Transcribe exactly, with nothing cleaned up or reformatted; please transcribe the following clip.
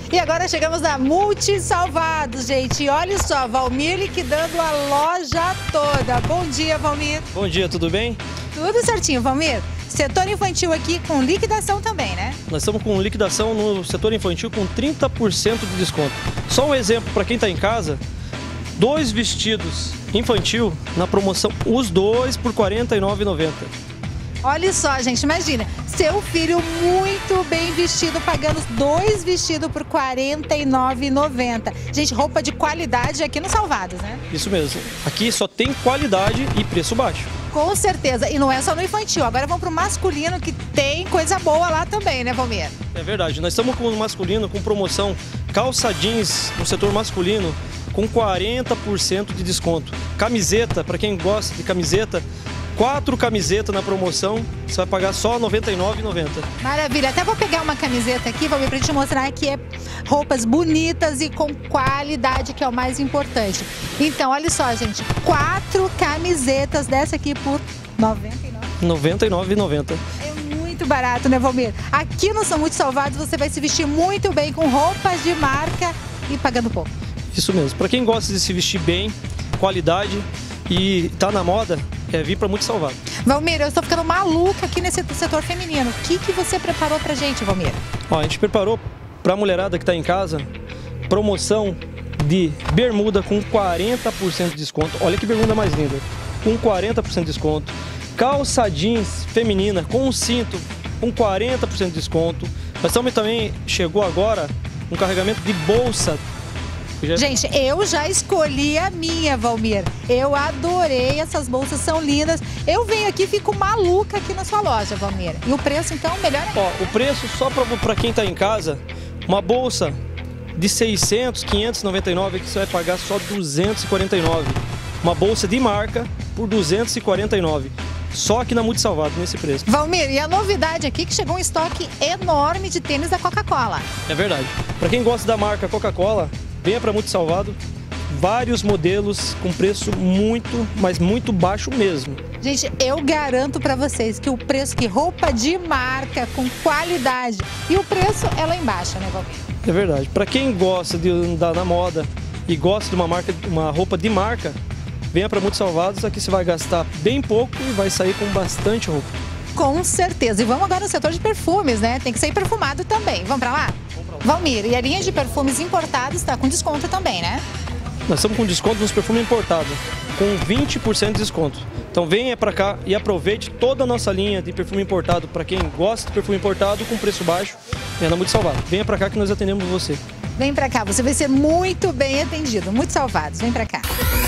E agora chegamos na Multi Salvados, gente. E olha só, Valmir liquidando a loja toda. Bom dia, Valmir. Bom dia, tudo bem? Tudo certinho, Valmir. Setor infantil aqui com liquidação também, né? Nós estamos com liquidação no setor infantil com trinta por cento de desconto. Só um exemplo para quem está em casa, dois vestidos infantil na promoção, os dois por quarenta e nove reais e noventa centavos. Olha só, gente, imagina, seu filho muito bem vestido, pagando dois vestidos por quarenta e nove reais e noventa centavos. Gente, roupa de qualidade aqui no Salvados, né? Isso mesmo. Aqui só tem qualidade e preço baixo. Com certeza. E não é só no infantil. Agora vamos para o masculino, que tem coisa boa lá também, né, Valmir? É verdade. Nós estamos com o masculino com promoção calça jeans no setor masculino com quarenta por cento de desconto. Camiseta, para quem gosta de camiseta, quatro camisetas na promoção, você vai pagar só noventa e nove reais e noventa centavos. Maravilha. Até vou pegar uma camiseta aqui, Valmir, para te mostrar que é roupas bonitas e com qualidade, que é o mais importante. Então, olha só, gente, quatro camisetas dessa aqui por noventa e nove reais. noventa e nove reais e noventa centavos. É muito barato, né, Valmir? Aqui no São Muito Salvados você vai se vestir muito bem com roupas de marca e pagando pouco. Isso mesmo. Para quem gosta de se vestir bem, qualidade e tá na moda, é vir para Muito Salvado. Valmir, eu estou ficando maluca aqui nesse setor feminino. O que, que você preparou pra gente, Valmir? Ó, a gente preparou para a mulherada que está em casa promoção de bermuda com quarenta por cento de desconto. Olha que bermuda mais linda. Com quarenta por cento de desconto. Calça jeans feminina com cinto com quarenta por cento de desconto. Nós também, também chegou agora um carregamento de bolsa. Gente, eu já escolhi a minha, Valmir. Eu adorei, essas bolsas são lindas. Eu venho aqui e fico maluca aqui na sua loja, Valmir. E o preço, então, melhor ainda. Ó, o preço só para quem está em casa, uma bolsa de seiscentos, quinhentos e noventa e nove, que você vai pagar só duzentos e quarenta e nove. Uma bolsa de marca por duzentos e quarenta e nove. Só aqui na Muito Salvado, nesse preço. Valmir, e a novidade aqui que chegou um estoque enorme de tênis da Coca-Cola. É verdade. Para quem gosta da marca Coca-Cola, venha para Muito Salvado, vários modelos com preço muito, mas muito baixo mesmo. Gente, eu garanto para vocês que o preço, que roupa de marca, com qualidade, e o preço é lá embaixo, né, Valmir? É verdade. Para quem gosta de andar na moda e gosta de uma, marca, uma roupa de marca, venha para Muito Salvados, aqui você vai gastar bem pouco e vai sair com bastante roupa. Com certeza. E vamos agora no setor de perfumes, né? Tem que sair perfumado também. Vamos para lá? Valmir, e a linha de perfumes importados está com desconto também, né? Nós estamos com desconto nos perfumes importados, com vinte por cento de desconto. Então venha para cá e aproveite toda a nossa linha de perfume importado. Para quem gosta de perfume importado com preço baixo, é na Muito Salvado. Venha para cá que nós atendemos você. Vem para cá, você vai ser muito bem atendido. Muito Salvados, vem para cá.